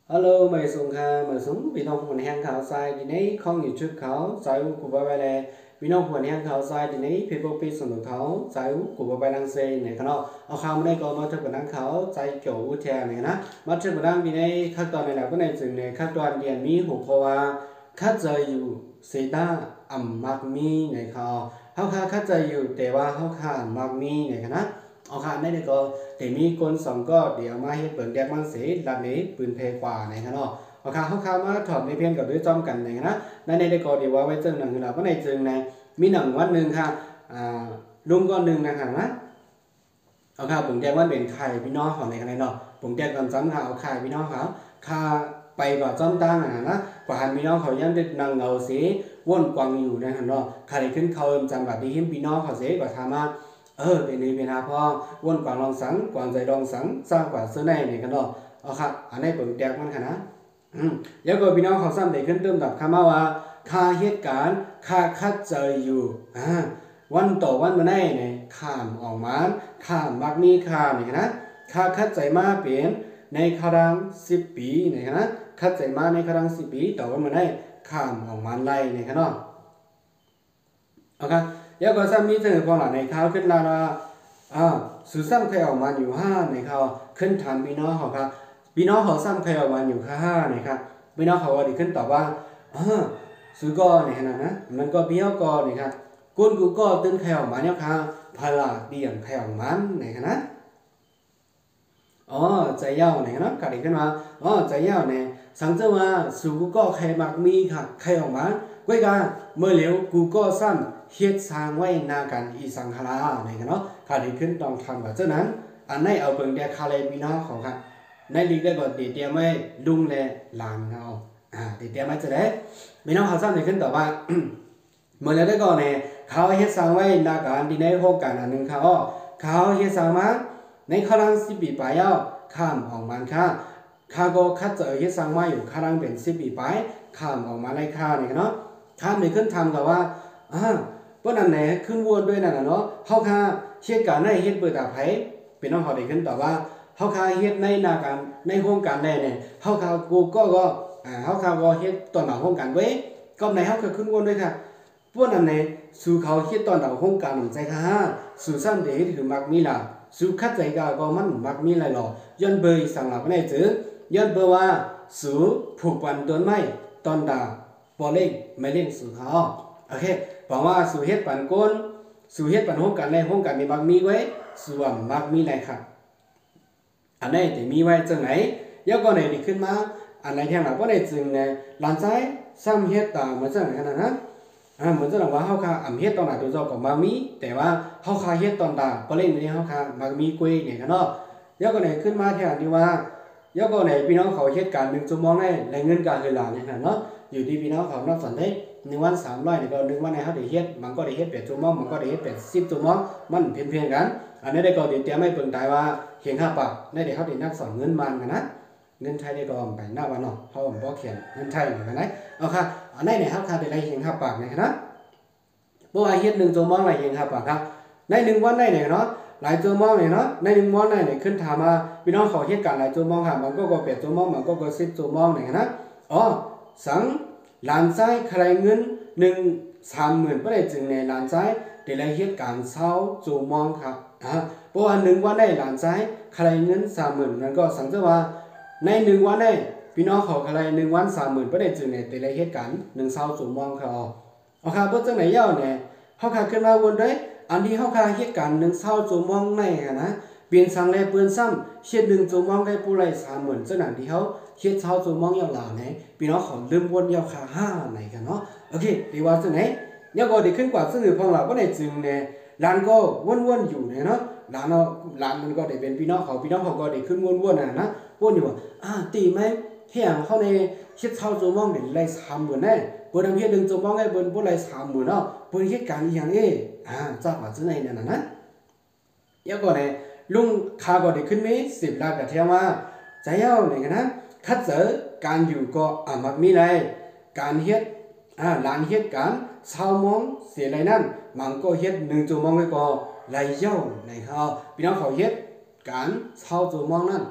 ฮัลโหลไม่ส่งค่ะมาส่งพี่น้องคนแห่งข่าวทรายทีนี้ข้องอยู่ชุดเขาสายกูไปไปเลยพี่น้องคนแห่งข่าวทรายทีนี้เพเปอร์ปีสนุกเขาสายกูไปดังเซนเนี่ยเขาเนาะเอาข่าวมาได้ก็มาถึงกับนังเขาใจเกี่ยวอุทยานเนี่ยนะมาถึงกับนังทีนี้ขั้นตอนในแล้วก็ในจึงเนี่ยขั้นตอนเรียนมีหัวข้อว่าขั้นใจอยู่เซตาอัมมักมีเนี่ยเขาขั้นใจอยู่แต่ว่าเขาขาดมักมีเนี่ยนะเอาค่ะในนี้ก็แต่มีคนสองก็เดี๋ยวมาให้เปิดแดกมันเสียด้านนี้ปืนเพกว่าไหนครับเนาะเอาค่ะเขามาถอดในเพียงกับด้วยจอมกันไหนนะในนี้ก็เดี๋ยวว่าไว้เจอหนังเราก็ในจึงในมีหนังวันหนึ่งค่ะลุงก้อนหนึ่งนะครับนะเอาค่ะผมแดกว่าเป็นไข่พี่น้องของในกันเนาะผมแดกกันซ้ำค่ะเอาไข่พี่น้องเขาค่าไปกว่าจอมตั้งนะกว่าหันพี่น้องเขายังได้นั่งเงาเสียว่นกวางอยู่นะครับเนาะใครขึ้นเขาจำแบบที่หิมพี่น้องเขาเสียกว่าทำมาเป็นนี้เป็นพอวนกว่างลองสังกว่างใจลองสังสร้างกว่าเสื้อในนี่กันเนาะเอาครับอันนี้เปิดแจกมันค่ะนะแล้วก็พี่น้องเขาซ้ำได้ขึ้นเติมดับคำว่าค่าเหตุการณ์ค่าคัดเจออยู่วันต่อวันมาได้เนี่ยข้ามออกมาข้ามมักมีค่านี่นะค่าคัดใจมาเปลี่ยนในครั้ง10 ปีนี่นะคัดใจมาในครั้ง10 ปีต่อวันมาได้ข้ามออกมาไล่นี่ครับเนาะโอเคแล้วก็ซ้ำมีเจอพอหลังในเขาขึ้นแล้วนะสื่อซ้ำใครออกมาอยู่5ในเขาขึ้นถามพี่น้องเขาครับพี่น้องเขาซ้ำใครออกมาอยู่5ในครับพี่น้องเขาดีขึ้นตอบว่าสื่อก็ในขณะนะมันก็พี่เขาก็ในครับกุนกูก็ตื่นใครออกมาเนี่ยครับพลาเดี่ยงใครออกมาในขณะใจเย้าเนี่ยนะกระดิ่งขึ้นมาใจเย้าเนี่ยสังเกตว่าสื่อกูก็ใครมักมีค่ะใครออกมาก้อยกันเมื่อเหลียวกูก็ซ้ำเฮ็ดสร้างไว้นากันอีสังขารนี่กันเนาะข้าได้ขึ้นต้องทำแบบเจ้านั้นอันในเอาเบิ่งแต่คาเลพี่น้องของครับในลีกได้ก็ติเตรียมไว้ลุงและหลานเฮาติเตรียมไว้จะได้พี่น้องเขาซ้ำได้ขึ้นต่อว่าเมื่อแล้วได้ก็เนี่ยเขาเฮ็ดสร้างไว้นากันที่ในโครงการอันนึงเขาเฮ็ดสร้างมาในครั้ง10 ปีไปแล้วข้ามออกมาข้าก็คัดเจอเฮ็ดสร้างมาอยู่ครั้งเป็น10 ปีไปข้ามออกมาไล่ข้านี่เนาะข้ามได้ขึ้นทำกับว่าเพราะนั่นแหละขึ้นวนด้วยนั่นน่ะเนาะเฮาค่าเฮ็ดการในเฮ็ดเปิดตาไผเป็นน้องเขาได้ขึ้นต่อว่าเฮาค่าเฮ็ดในนาการในโครงการใดเนี่ยเฮาค่ากูก็เฮาค่าก็เฮ็ดตอนหลังโครงการไว้ก็ในเฮาก็ขึ้นวนด้วยค่ะพวกนั้นเนี่ยสู่เขาเฮ็ดตอนหลังโครงการใจค่ะสู่ซ้ำได้เฮ็ดคือมักมีล่ะสู่คัดใจก็มันมักมีหลายหรอย้อนเบยสั่งหลับได้จื้อย้อนเบอว่าสู่ผูกปันต้นไม้ตอนดาบ่เล่งไม่เล่งสู่เขาโอเคบอกว่าสู่เฮ็ดปันก้นสู่เฮ็ดปันโฮมกันในโฮมกันมีมักมีไว้ส่วนมักมีอะไรครับอันไหนที่มีไว้จังไหนยกก็ไหนดีขึ้นมาอันไหนแทงหลังก็ได้จึงในหลานซ้ายซ้ำเฮ็ดตามเหมือนจังไหนขนาดนั้นเหมือนจังว่าเฮาคาอ่ำเฮ็ดตอนหน้าตัวเจ้าก็มักมีแต่ว่าเฮาคาเฮ็ดตอนตาบ่เล่นนี่เฮาคามักมีกวยเนี่ยกันเนาะยกก็ไหนขึ้นมาแทนที่ว่ายกก็ไหนพี่น้องเขาเฮ็ดการ1 ชั่วโมงได้เงินการคือหลานเนี่ยเนาะอยู่ที่พี่น้องเขานับสันได้1 วัน300นี่ก็1 วันในเขาได้เฮ็ดมันก็ได้เฮ็ด8 ชั่วโมงมันก็ได้เฮ็ด10 ชั่วโมงมันเพียงกันอันนี้ได้ก็ได้เตรียมให้เปิ่นตายว่าเขียน5 ปากได้เขาได้นักสอนเงินมันกันนะเงินไทยได้ก็ไปหน้าวันเนาะเฮาบ่เขียนเงินไทยกันนะเอาค่ะอันนี้เนี่ยเฮาค่าได้เขียน5 ปากนี่นะบ่ว่าเฮ็ด1 ชั่วโมงได้เขียน5 ปากครับใน1 วันได้เนี่ยเนาะหลายชั่วโมงเนี่ยเนาะใน1 วันได้เนี่ยขึ้นถามมาพี่น้องเขาเฮ็ดกันหลายชั่วโมงค่ะมันก็8 ชั่วโมงมันก็10 ชั่วโมงนี่นะสังหลานซ้ายใครเงิน30,000บ่ได้จึงในหลานซ้ายได้รายเหตุการณ์20 ชั่วโมงครับเพราะว่า1 วันได้หลานซ้ายใครเงิน30,000นั่นก็สังเกตว่าใน1 วันได้พี่น้องเขาใคร1 วัน30,000บ่ได้จึงในได้รายเหตุการณ์20 ชั่วโมงครับเอาค่ะบ่จังไหนยาวเนี่ยเฮาค่าขึ้นมาวนได้อันที่เฮาค่าเหตุการณ์20 ชั่วโมงในนะเปลี่ยนสังแลเปิ้นซ้ำเฮ็ด1 ชั่วโมงได้ผู้ไร30,000จังนั้นที่เฮาเฮ็ด20 ชั่วโมงยาวหลาเนี่ยพี่น้องเขาลืมวนยาวค่า5ไหนกันเนาะโอเคดีว่าจังไหนยังก็ได้ขึ้นกว่าซึ่งพองเราก็ได้จึงเนี่ยหลานก็วนๆอยู่เนี่ยเนาะหลานมันก็ได้เป็นพี่น้องเขาก็ได้ขึ้นวนๆนะวนอยู่ตีมั้ยเฮียงเฮาในเฮ็ด20 ชั่วโมงได้ไร30,000แน่เปิ้นเฮ็ด1 ชั่วโมงได้เปิ้นบ่ไร30,000เนาะเปิ้นเฮ็ดการอีหยังจักว่าจังไหนนั่นน่ะยังก็เนี่ยลุงข้าก็ได้ขึ้นมี10 ล้านก็เที่ยงว่าใจเย้านี่กันนะคัดเจอการอยู่ก็มักมีไรการเฮ็ดหลานเฮ็ดการ20 โมงเสียไรนั่นมันก็เฮ็ด1 ชั่วโมงก็ไรเย้าในเขาพี่น้องเขาเฮ็ดการ20 ชั่วโมงนั้น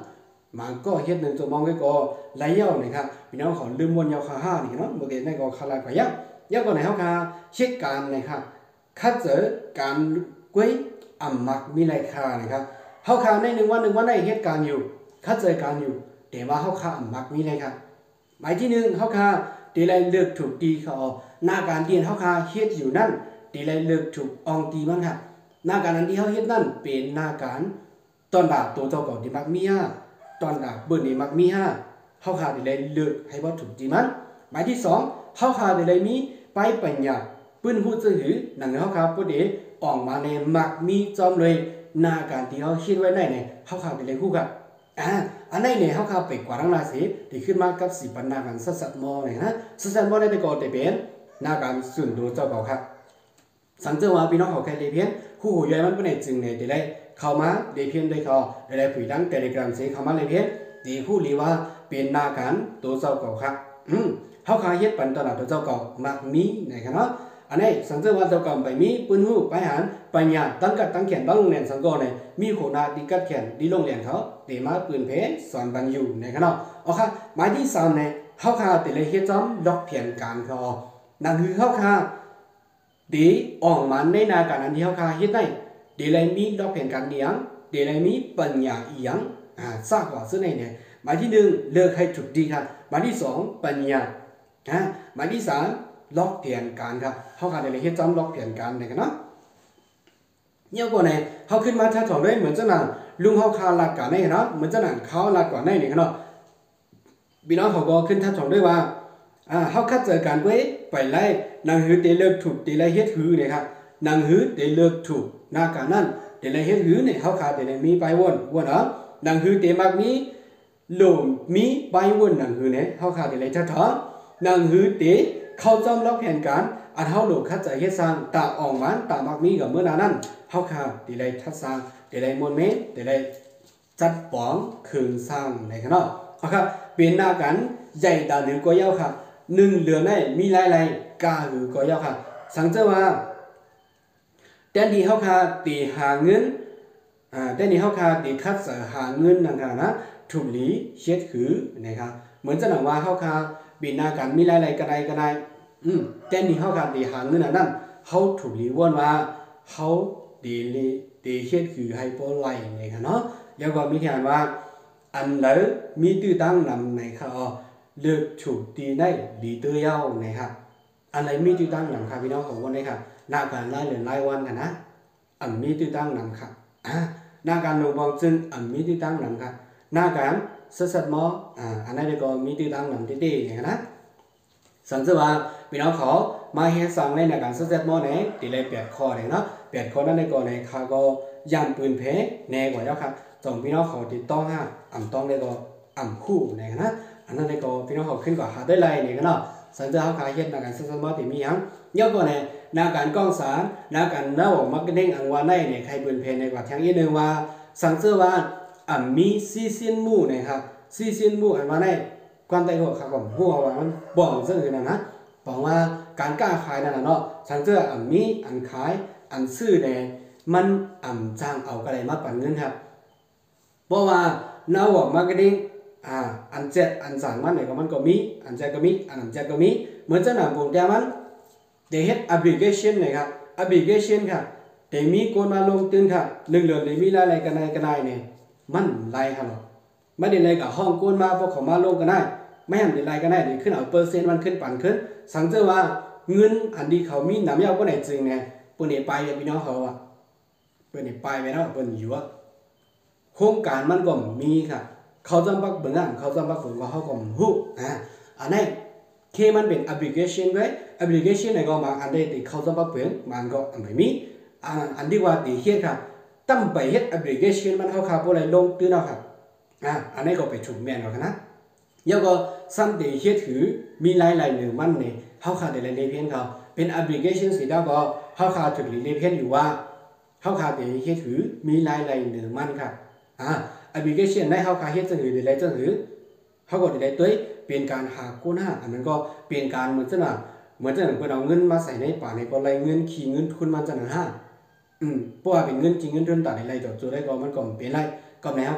มันก็เฮ็ดหนึ่งตัวมองก็ไหลเย้านะครับพี่น้องขอลืมวนยาวขาห้านี่เนาะเมื่อกี้ในก็คาราก็ยักก็ไหนเขาค่ะเช็คการนะครับคัดเจอการกุ้ยมักมีไรค่านะครับเขาค่ะใน1 วันในเหตุการณ์อยู่คัดเจอการอยู่แต่ว่าเขาค่ะมักมีไรค่ะหมายที่1เขาค่ะตีไรเลือกถูกตีเขาหน้าการเตียนเขาค่ะเฮ็ดอยู่นั่นตีไรเลือกถูกอองตีมันค่ะหน้าการนั้นที่เขาเฮ็ดนั่นเป็นหน้าการตอนดาบตัวเจ้าก่อนที่มักมีตอนดาบเบอร์นี้มักมีเขาค่ะตีไรเลือกให้ว่าถูกตีมันหมายที่2เขาค่ะตีไรมีไปปัญญาปืนหูจะหือหนังเขาค่ะพอดีออกมาในมักมีจอมเลยหน้าการที่เขาคิดไว้ได้เนี่ยเขาค่ะตีไรคู่กับอันนี้เนี่ยเขาค่ะไปกว่าทั้งราศีที่ขึ้นมากับสีปันหน้าการสัตมอเนี่ยนะสัตมอได้แต่ก่อนแต่เป็นหน้าการส่วนตัวเจ้าเก่าครับสังเกตว่าพี่น้องเขาแค่เพียนคู่หูใหญ่มันเป็นจึงเนี่ยตีไรเข้ามาเพียนด้วยเขาได้ผุยดังเทเลกรามเสียเข้ามาเลยเพียนตีคู่หรือว่าเป็นหน้าการตัวเจ้าเก่าครับเขาขายเฮ็ดปันตลาดตัวเจ้าเก่ามักมีนะครับเนาะอันนี้สังเกตว่าเจ้าเก่าไปมีปืนหูไปหารปัญญาตั้งกัดตั้งแขนตั้งโรงเรียนสังกอเนี่ยมีโคนาดีกัดแขนดีโรงเรียนเขาเตมาปืนเพชรสอนบันอยู่นะครับเนาะเอาค่ะหมายที่3เนี่ยเขาขาติเลยเฮ็ดจอมล็อกเพียนการเขานั่นคือเขาขาดีออกมาในนาการอันที่เขาขาเฮ็ดได้ดีเลยมีล็อกเพียนการเดียงดีเลยมีปัญญาอีหยังทราบว่าซึ่งในเนี่ยหมายที่1เลือกให้ถูกดีครับหมายที่2ปัญญาหมายที่3ล็อกเปลี่ยนการครับเขาขาดอะไรที่จำล็อกเปลี่ยนการนะครับเนาะเนี่ยก่อนเนี่ยเขาขึ้นมาถ้าถอนได้เหมือนเจ้าหน้าลุงเขาคาลักกันได้เนาะเหมือนเจ้าหน้าเขาลักก่อนได้เนี่ยเนาะพี่น้องเขาก็ขึ้นถ้าถอนได้ว่าเขาคัดเจอการไว้ไปไล่นางหือเตเลิกถูกเตไล่เฮ็ดหือเนี่ยครับนางหือเตเลิกถูกหน้าการนั่นเตไล่เฮ็ดหือเนี่ยเขาขาดเตไล่มีไปวนเนาะนางหือเตมักมีหลมมีใบวนนางหือเนี่ยเขาขาดอะไรท่าท้อนางหือเตะเขาจำล็อกแผนการอันเขาหลุดคัดใจเฮ็ดสร้างตาออกมันตามักมีกับเมื่อนั้นเขาขาดตีไรทัดสร้างตีไรมวลเมตรตีไรจัดป๋องคืนสร้างในขณะเขาครับเป็นหน้ากันใหญ่ดาวหรือก็ยาวครับ1เดือนได้มีหลายๆกาหรือก็ยาวครับสังเกตว่าแต่ที่เขาขาดตีหาเงินแต่นี่เขาขาดตีคัดเสหาเงินนะครับนะถูกหลีเช็ดขือนะครับเหมือนจะหนังว่าเขาขาบินหน้ากันมีหลายๆกระไดแต่นี่เขาขาดีหาเงินนั่นเขาถูกหลีวนว่าเขาดีเช็ดขือให้โปรไลนะครับเนาะแล้วก็มีแทนว่าอันเลยมีตื้อตั้งนำในเขาเลือกถูกตีได้ดีตื้อเย้านะครับอันไหนมีตื้อตั้งนำครับพี่น้องของวันนี้ครับหน้าการไล่เหลือไล่วันกันนะอันมีตื้อตั้งนำครับหน้าการลงบอลซึ่งอันมีตื้อตั้งนำครับหน้าการสัตมออันนั้นก็มีตื้อตั้งนำตีๆนะครับนะสังเกตว่าพี่น้องเขามาเฮ็ดสั่งในหน้าการสัตมอเนี่ยตีเลย8ข้อเลยเนาะ8ข้อนั้นในก่อนในเขาก็ย่ำปืนเพแน่กว่าเจ้าครับจงพี่น้องเขาติดต้องต้องได้ก็คู่นะครับนะอันนั้นในก็พี่น้องเขาขึ้นกว่าหาได้ไรเนี่ยกันเนาะสังเกตเขาขายเฮ็ดหน้าการสัตมอตีมีอย่างเยอะกว่าเนี่ยหน้าการกล้องสารหน้าการหน้าอกมักเด้งอังวาในเนี่ยใครปืนเพในกว่าทั้งอีกนึงว่าสังเกตว่ามีซีเซียนมู่นะครับซีเซียนมู่อันว่าในความใจหัวครับผมหัวว่ามันบอกซะคือนั่นนะบอกว่าการกล้าขายนั่นน่ะเนาะสังเกตมีอันขายอันซื้อเนี่ยมันจ้างเอากระไรมาปั่นเงินครับเพราะว่าหน้าอกมาร์เก็ตติ้งอันเจ็ดอันสั่งมันไหนก็มันก็มีอันเจ็ดก็มีอันเจ็ดก็มีเหมือนเจ้าหน้าผมแต่มันเดี๋ยวเฮ็ดแอปพลิเคชันนะครับแอปพลิเคชันครับเดี๋ยวมีคนมาลงตื่นครับเรื่องเดี๋ยวมีอะไรกันเนี่ยมันไล่ครับไม่ได้เลยกับห้องก้นมาพวกเขามาลงกันได้ไม่หันได้ไรกันได้เดี๋ยวขึ้นเอาเปอร์เซ็นต์มันขึ้นปั่นขึ้นสังเกตว่าเงินอันดีเขามีน้ำยาก็ไหนจริงเนี่ยปุ่นเนี่ยไปพี่น้องเขาอ่ะปุ่นเนี่ยไปแล้วปุ่นอยู่ว่าโครงการมันก็มีครับเขาจำบักเบื้องเขาจำบักฝึกว่าเขาก็หูอันนี้เคมันเป็นแอปพลิเคชันไว้แอปพลิเคชันไหนก็มาอันใดที่เขาจำบักเบื้องมันก็ไม่มีอันที่ว่าตีเฮ็ดครับตั้งไปเฮ็ดแอปพลิเคชันมันเขาขาพวกอะไรลงตื้อเอาครับอันนี้ก็ไปถูกแม่นเอานะแล้วก็ซ้ำตีเฮ็ดถือมีหลายๆหนึ่งมันเนี่ยเขาขาดแต่เลเพียนเขาเป็นแอปพลิเคชันสีดาวก็เขาขาดถึงเลเพียนอยู่ว่าเขาขาดแต่เฮ็ดถือมีหลายๆหนึ่งมันครับแอปพลิเคชันได้เขาขาดเฮ็ดจังหือได้จังหือเขาก็ได้ตัวเป็นการหากู้หน้าอันนั้นก็เป็นการเหมือนจะเพื่อนเอาเงินมาใส่ในป่าในก็ไรเงินขี่เงินทุนมันจะเพราะว่าเป็นเงินจริงเงินทุนตัดอะไรต่อจุดได้ก็มันก็เป็นไรก็ในเขาขา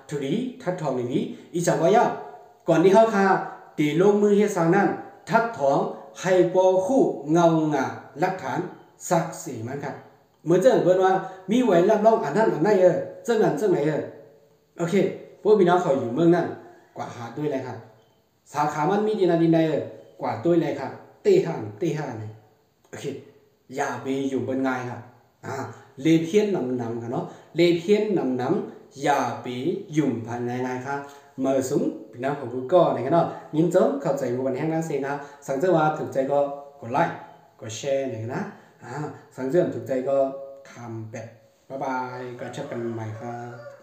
ทุลีทัดทองนี้อีจังว่าย่าก่อนที่เขาค่ะตีลงมือเฮ็ดสร้างนั้นทัดทองให้ปอคู่เงางาหลักฐานศักดิ์ศรีมันครับเหมือนเจ้าเบิร์ว่ามีไว้รับรองอันนั้นอันนั้นเจ้านั้นเจ้าไหนโอเคพวกพี่น้องเขาอยู่เมืองนั้นกว่าหาด้วยเลยครับสาขามันมีดีนาดีใดกว่าด้วยเลยครับตีห้าเนี่ยโอเคอย่าไปอยู่บนไงครับเลเพียนนำกันเนาะเลเพียนนำอย่าไปยุ่งภายในไงครับเมื่อสูงพี่น้องของกูก็ในกันเนาะยินเจ้าเข้าใจวันแห่งนั้นเองนะสั่งเจ้าว่าถูกใจก็กดไลค์กดแชร์หน่อยนะสั่งเจ้าถูกใจก็ทำแบบบ๊ายบายก็เจอกันใหม่ครับ